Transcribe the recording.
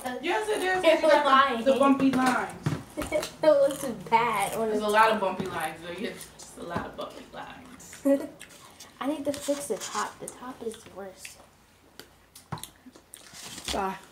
Yes, it is. It was lying. The bumpy lines. It looks bad. There's a lot of bumpy lines. There's just a lot of bumpy lines. I need to fix the top. The top is worse. Bye.